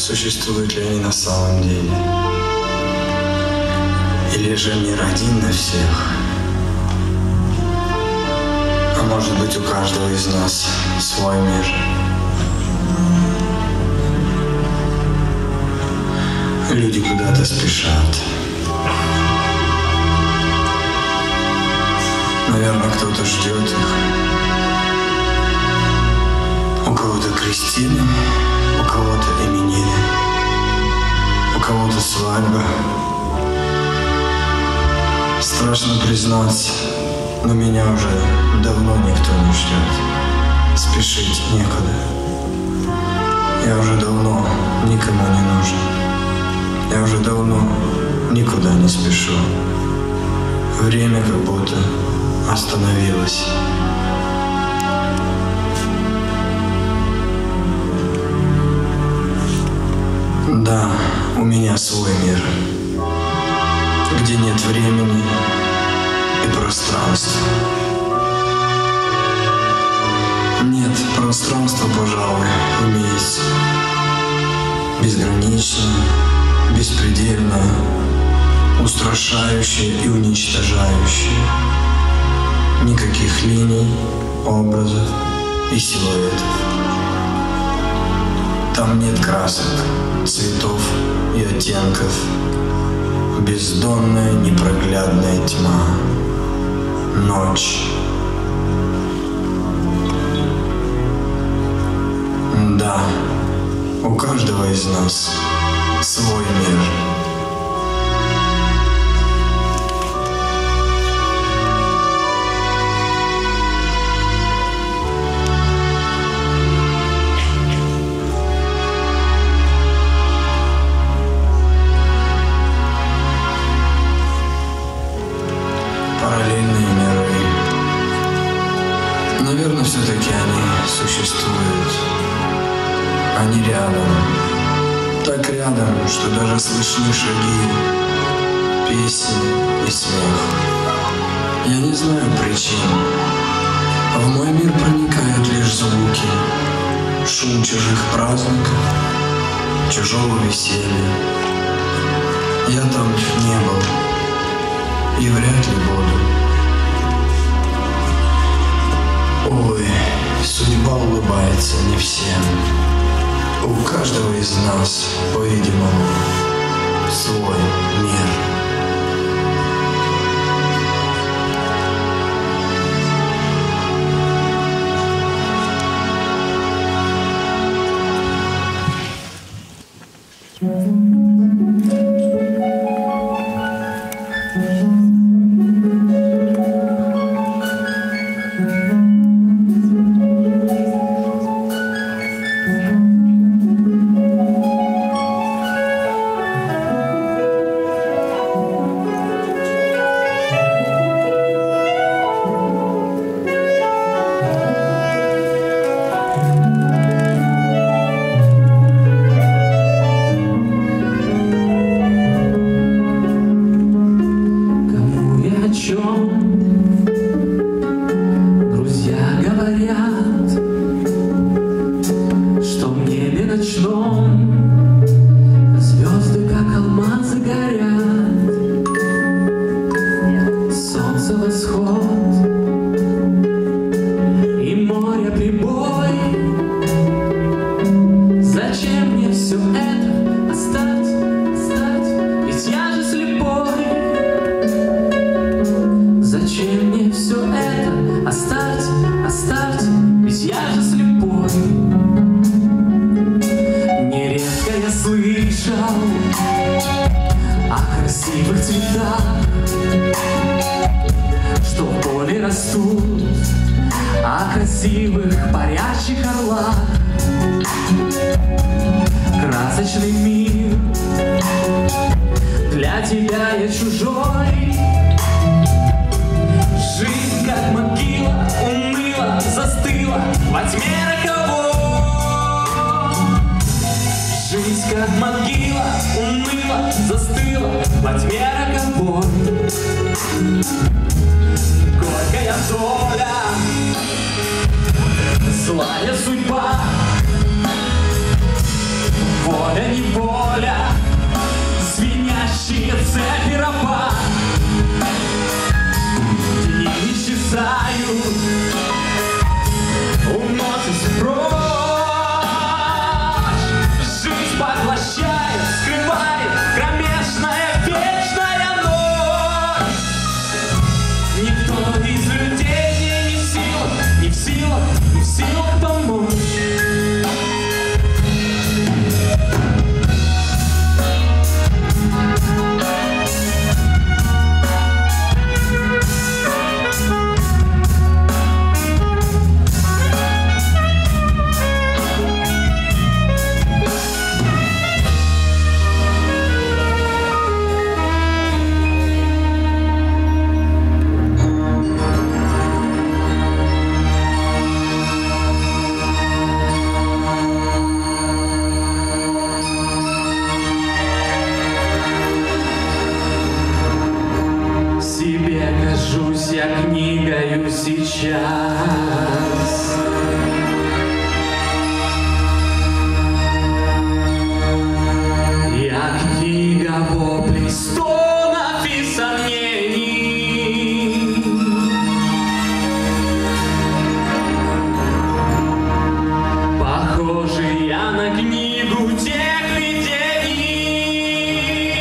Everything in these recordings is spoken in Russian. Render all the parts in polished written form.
существуют ли они на самом деле. Или же мир один на всех. А может быть, у каждого из нас свой мир. Люди куда-то спешат. Наверное, кто-то ждет их. У кого-то крестины, у кого-то именины, у кого-то свадьба. Страшно признаться, но меня уже давно никто не ждет. Спешить некуда. Я уже давно никому не нужен. Я уже давно никуда не спешу. Время как будто остановилось. Да, у меня свой мир, где нет времени и пространства. Нет, пространство, пожалуй, имеется. Безграничное, беспредельное, устрашающее и уничтожающее. Никаких линий, образов и силуэтов. Там нет красок, цветов и оттенков. Бездонная непроглядная тьма. Ночь. Да, у каждого из нас свой мир. Параллельные миры. Наверное, все-таки они существуют. Они рядом. Так рядом, что даже слышны шаги, песни и смех. Я не знаю причин. В мой мир проникают лишь звуки. Шум чужих праздников, чужого веселья. Я там не был. И вряд ли буду. Ой, судьба улыбается не всем. У каждого из нас, по-видимому, свой мир. Злая судьба, воля не Любуюсь я книгою сейчас. Я книга воплей, стонов и сомнений. Похоже я на книгу тех видений,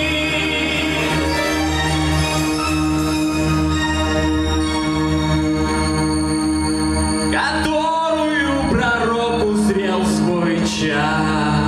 которую пророк узрел свой час.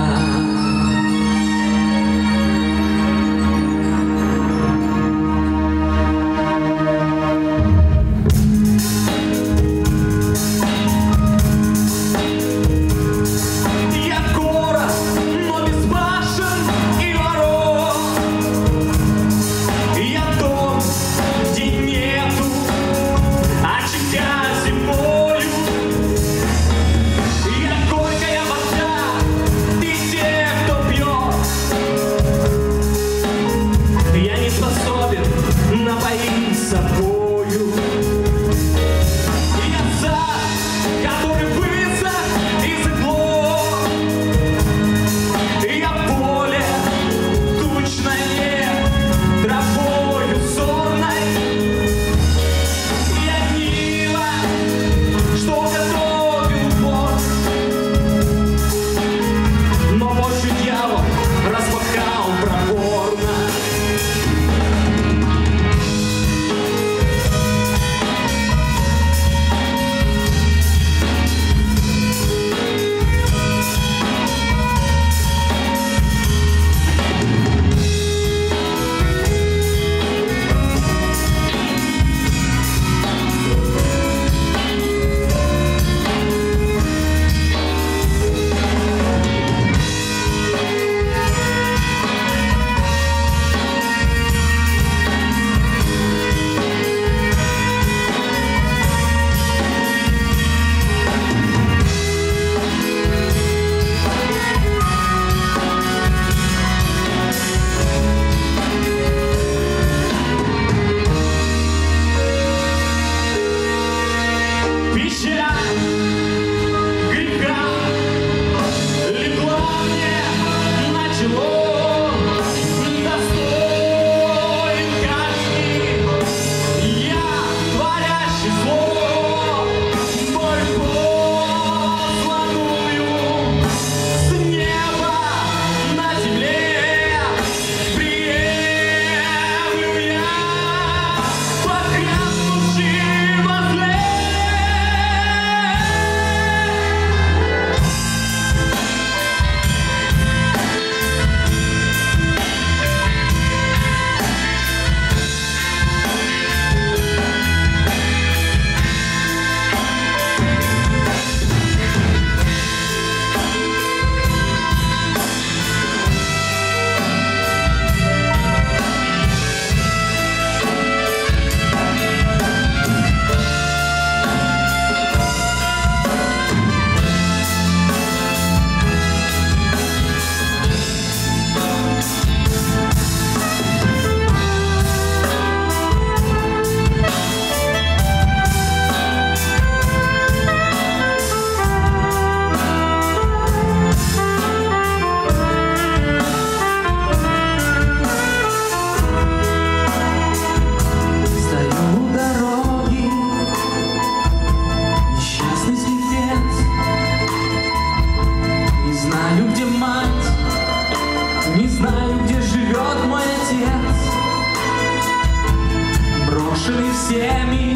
всеми,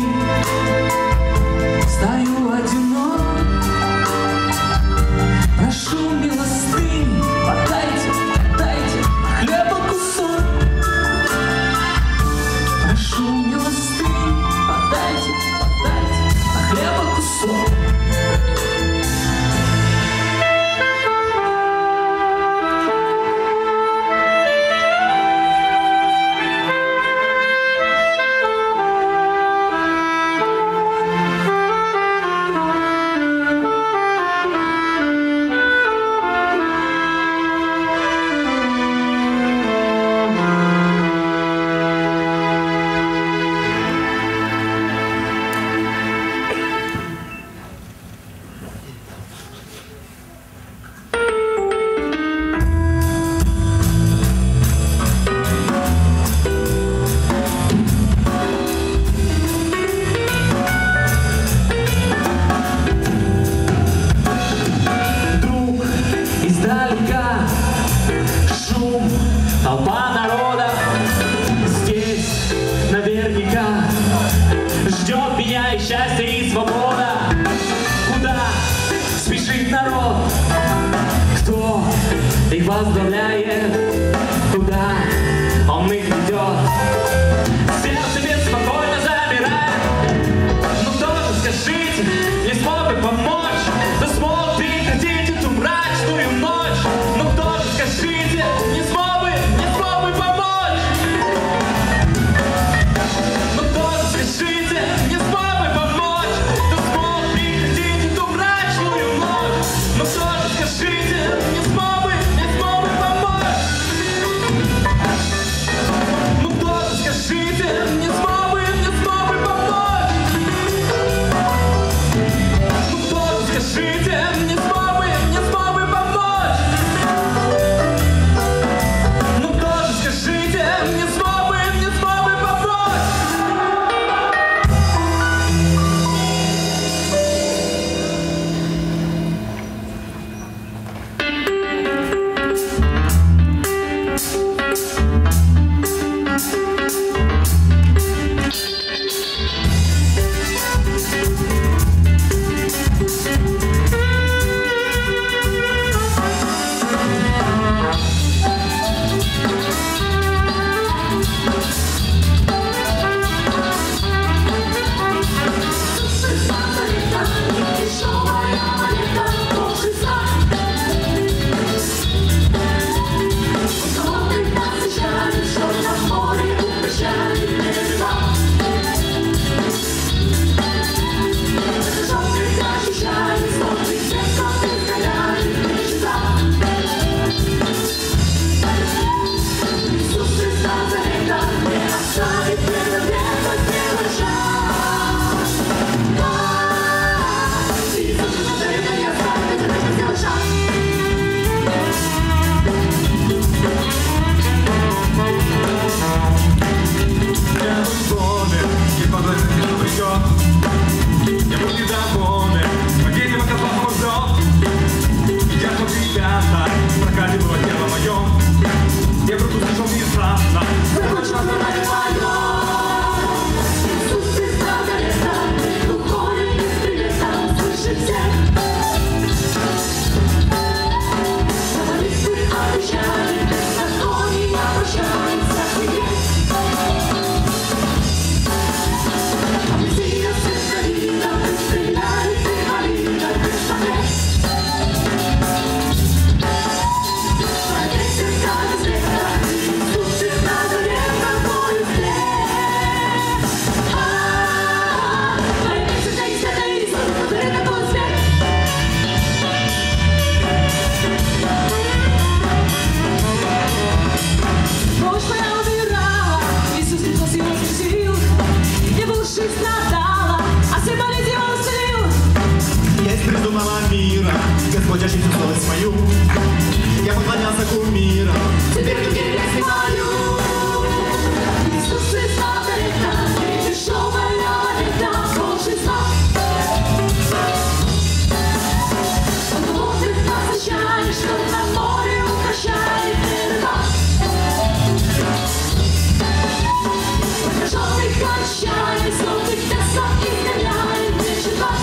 стою одинок. Прошу милостыни, подайте, дайте хлеба кусок. Прошу милостыни, подайте хлеба кусок. их возглавляет, куда он их ведет. Сердце беспокойно замирает, но кто же, скажите, не смог бы помочь? Да смог прекратить эту мрачную ночь, но кто же, скажите, не смог бы помочь? Но кто же, скажите, не смог бы помочь? Да смог прекратить эту мрачную ночь, но кто же, скажите, не смог бы помочь? Ну кто же, скажите, не смог бы помочь? Ну кто же, скажите, не смог бы помочь? Ну кто же, скажите, не смог бы помочь? Господь ошибся совесть мою, я поклонялся кумирам. Теперь другим я снимаю. Иисус из Назарета, ты пришел моя лета, Божий знак. Он смотрит на звучание, что на море укращает берега. Прокаженных прощает, золотых песок изгоняет вечер вас.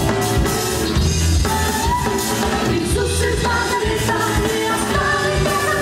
Иисус из Назарета не оставит меня.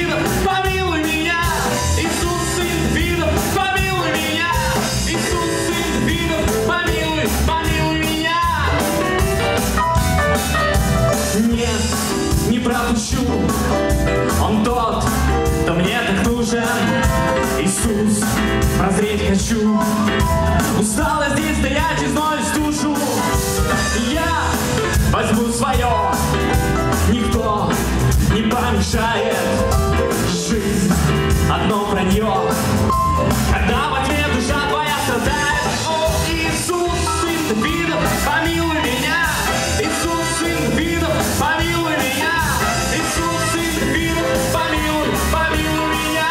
Давидов, помилуй меня. Иисус, сын Давидов, помилуй меня. Иисус, сын Давидов, помилуй, помилуй меня. Нет, не пропущу, Он тот, кто мне так нужен. Иисус, прозреть хочу. Устала здесь стоять и знать душу. Я возьму свое, никто не помешает. Жизнь одно вранье, когда в ответ душа твоя страдает. О, Иисус, сын Давидов, помилуй меня. Иисус, сын Давидов, помилуй меня. Иисус, сын Давидов, помилуй, помилуй меня.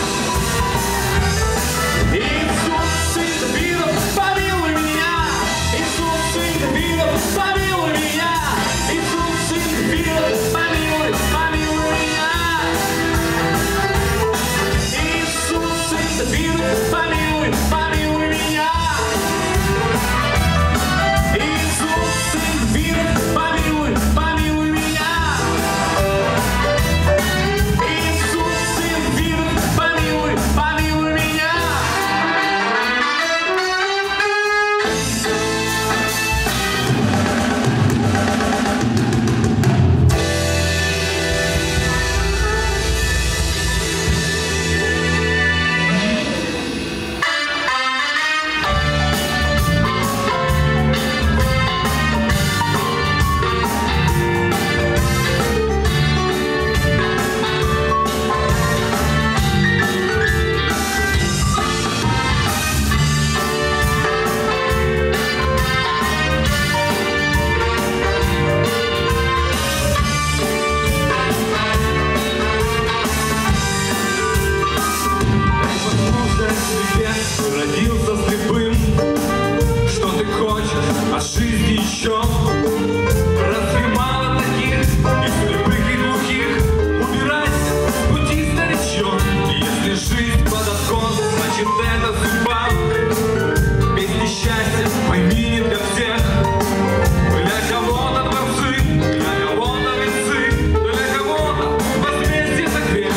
Иисус, сын Давидов, помилуй меня. Иисус, сын Давидов, помилуй меня. Иисус, сын Давидов, помилуй, помилуй меня. Иисус, сын Давидов, помилуй, помилуй меня. Иисус, сын Давидов, помилуй, помилуй меня. Иисус, сын Давидов, помилуй, помилуй меня. Родился слепым, что ты хочешь от жизни еще? Разве мало таких и слепых, и глухих? Убирайся с пути, старичок. Если жизнь под откос, значит это судьба. Песни счастья, пойми, не для всех. Для кого-то дворцы, для кого-то весы, для кого-то возмездие за грех.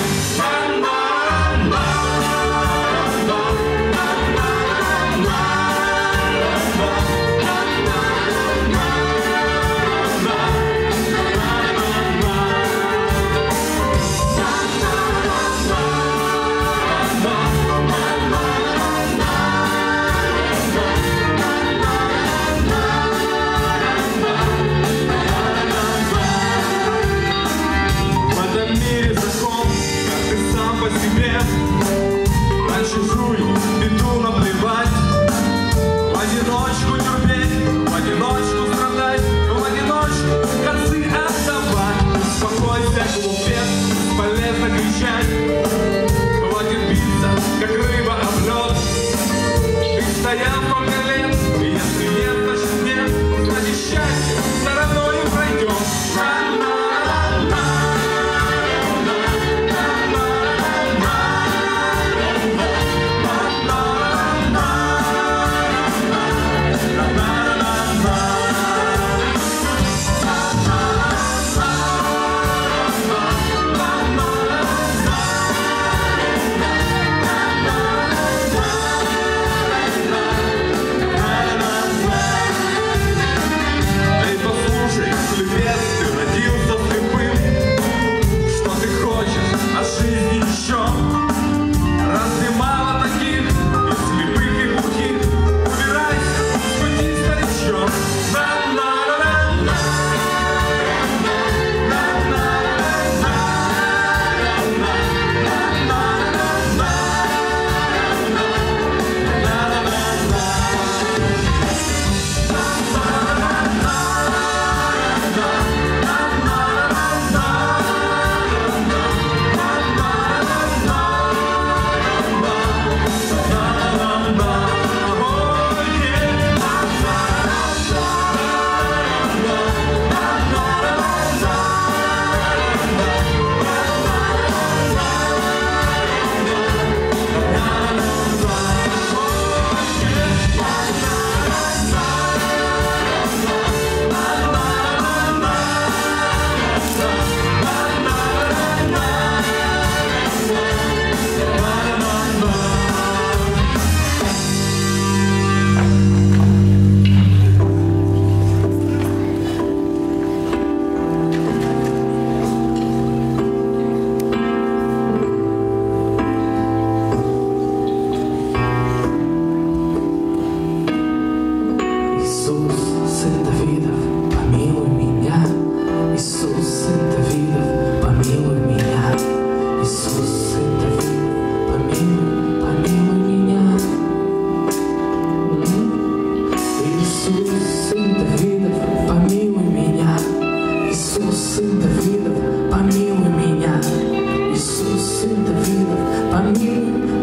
В этом мире закон, как ты сам по себе. На чужую беду наплевать. В одиночку терпеть, в одиночку страдать, в одиночку концы отдавать. Успокойся, глупец, бесполезно кричать. Хватит биться, как рыба об лед. Ты стоял много лет, и если нет, значит нет. Значит счастье стороною пройдем.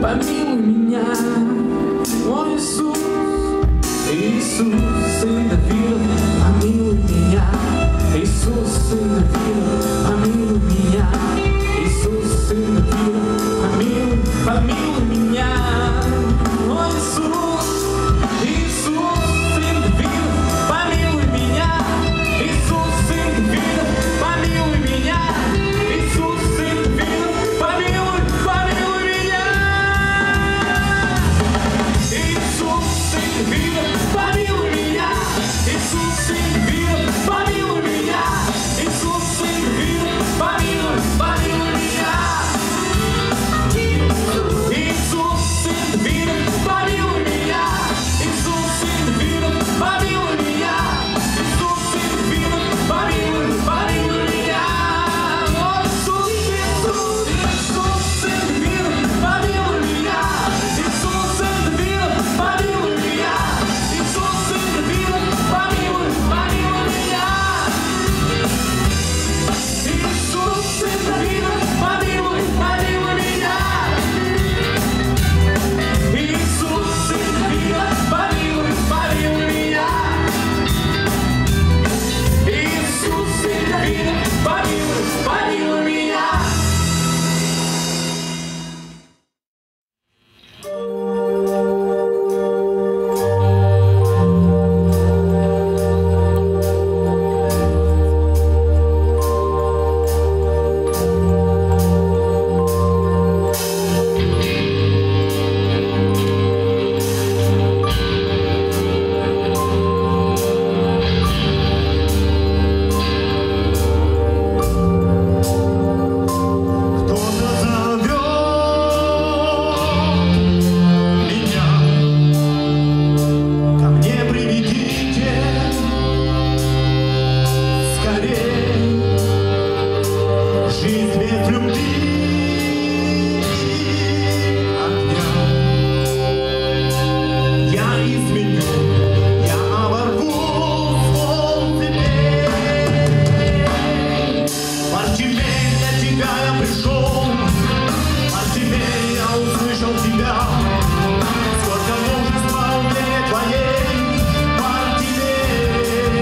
помилуй меня. О, Иисус, Иисус, Сын Давида, помилуй меня. Иисус, Сын Давида, помилуй меня. Иисус, Сын Давида, помилуй, помилуй меня. О, Иисус, Иисус, Сын Давида, помилуй меня. Иисус, Сын Давида, помилуй меня. Иисус, Сын Давида, помилуй, помилуй меня. Иисус, Сын Давида, помилуй меня. Иисус, Сын Давида, помилуй меня. Иисус, Сын Давида, помилуй, помилуй меня. Иисус, Сын Давида, помилуй меня. Иисус, Сын Давида, помилуй меня. Иисус, Сын Давида, помилуй, помилуй меня. О, Иисус, Иисус, Иисус, Сын Давида, помилуй меня. Иисус, Сын Давида, помилуй меня. Иисус, Сын Давида, помилуй, помилуй меня. Иисус, Сын Давида, помилуй, помилуй меня. Иисус, Сын Давида, помилуй, помилуй меня. Иисус, Сын Давида, помилуй, помилуй меня. Кто-то зовет меня, ко мне приведите скорей. Жизнь без любви огня. Я изменю, я оборву ствол цепей. Бартимей, для тебя я пришел. Бартимей, я услышал тебя. Сколько мужества у меня твоей. Бартимей,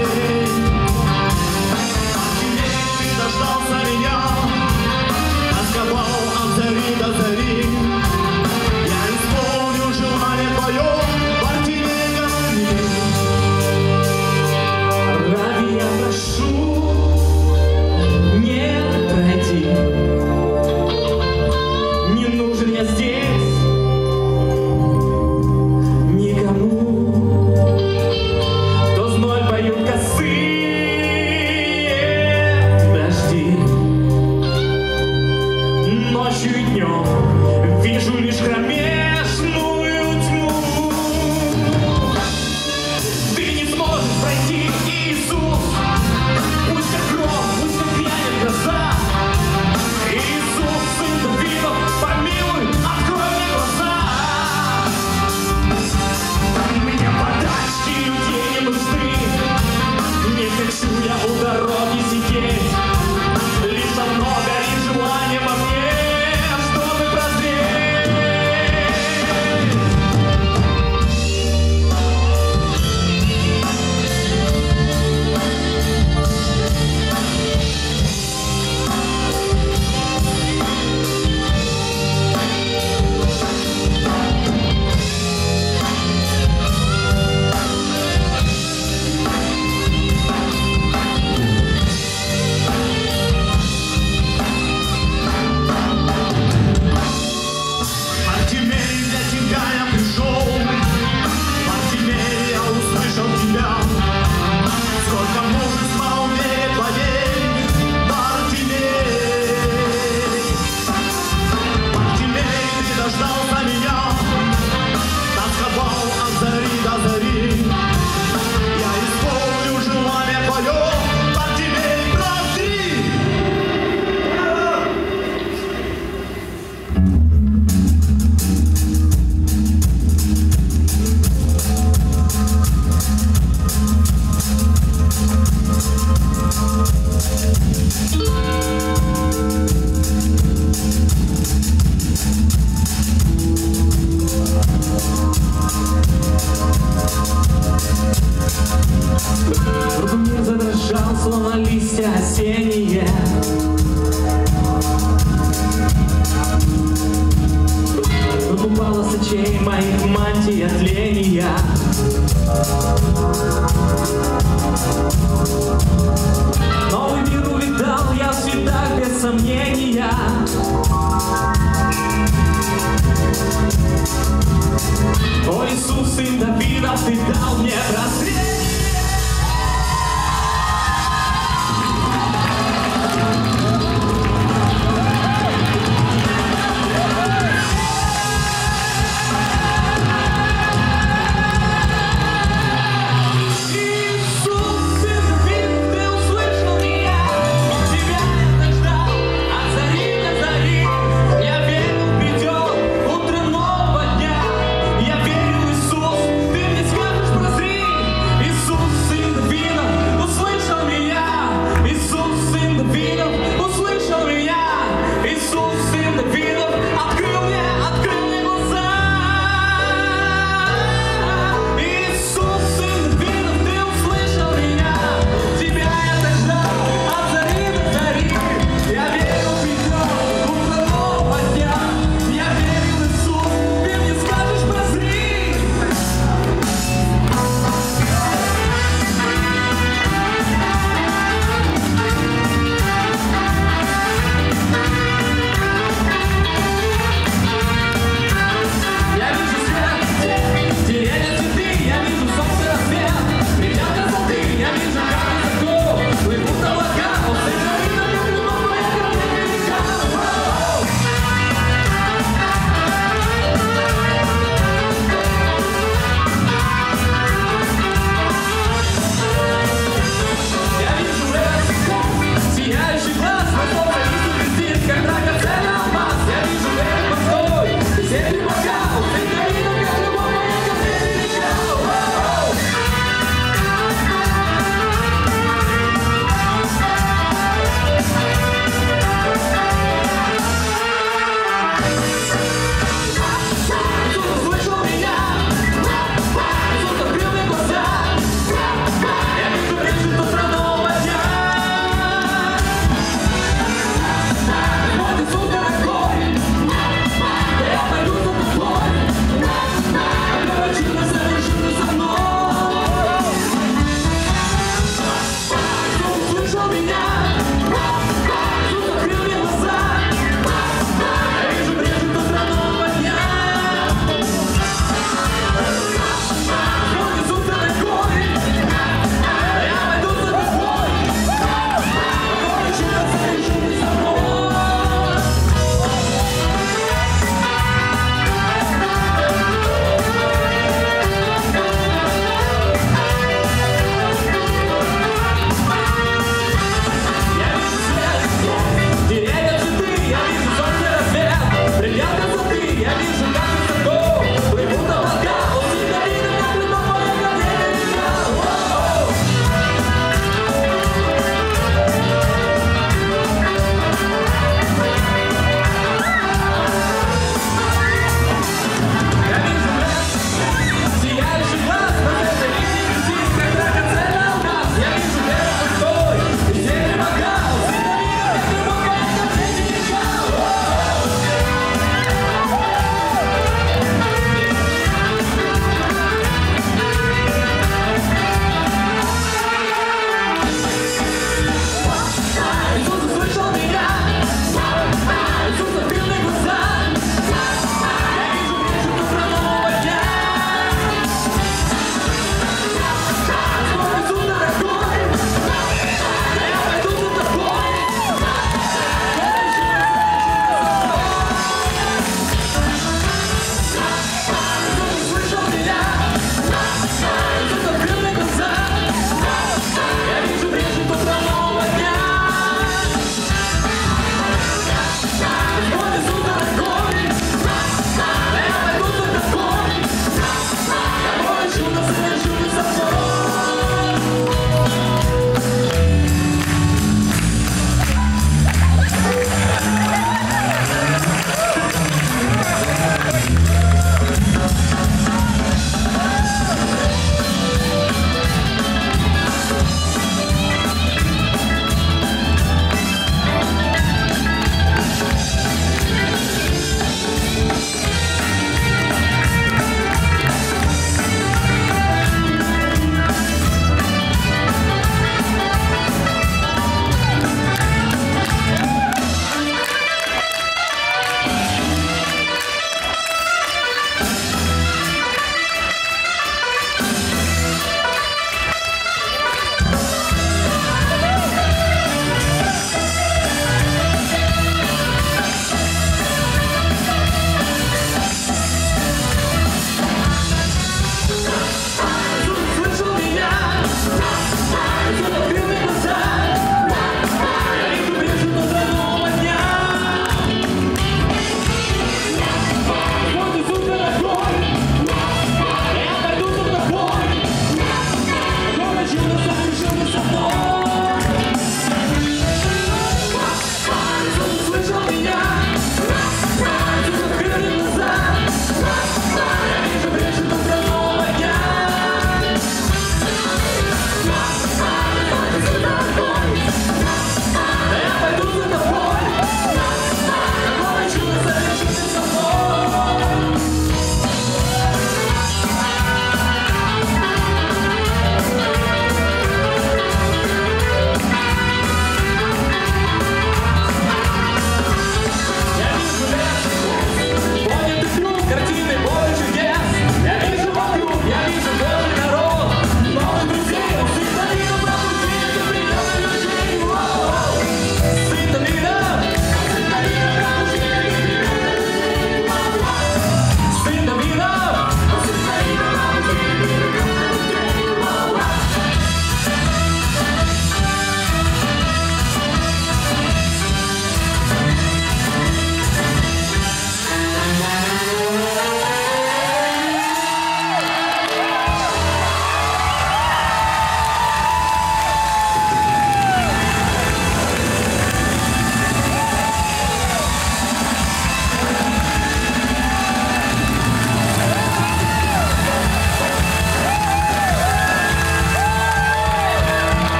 Бартимей, ты дождался меня. Тосковал от зари до зари. Я исполню желание твое. Бартимей, говори. Раби, я прошу, не пройти. Не нужен я здесь никому. То зной поют косые дожди. Ночью и днем вижу лишь кромешную тьму. Ты не сможешь пройти, Иисус. Пусть как гром, пусть как грянет гроза. Иисус, Сын Давида, помилуй, открой мне глаза. Мне подачки людей не нужны. Не хочу я у дороги сидеть. Лишь давно горит желание во мне, чтобы прозреть. Бартимей, для тебя я пришел. Бартимей, я услышал тебя. Сколько мужества у вере твоей. Бартимей, Бартимей, ты дождался меня. Тосковал от зари до зари. Я исполню желание твое. Бартимей, прости. Вдруг мир задрожал, словно листья осенние. Вдруг упала с очей моих мантия тления. Новый мир увидал я в цветах без сомнения. О, Иисус, сын Давида, ты дал мне прозрение. Тебя я так ждал, от зари до зари.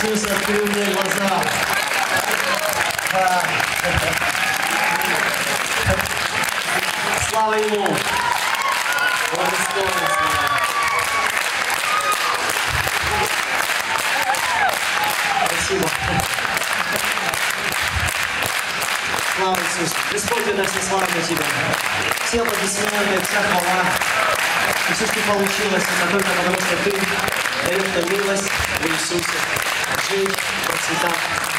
Иисус открыл мне глаза. Да. Слава Ему! Он достоин славы. Спасибо. Слава Иисусу! Господь, это все слава для Тебя. Все аплодисменты, вся хвала. И все, что получилось, это только потому, что Ты даешь нам милость в Иисусе. Жить, процветать.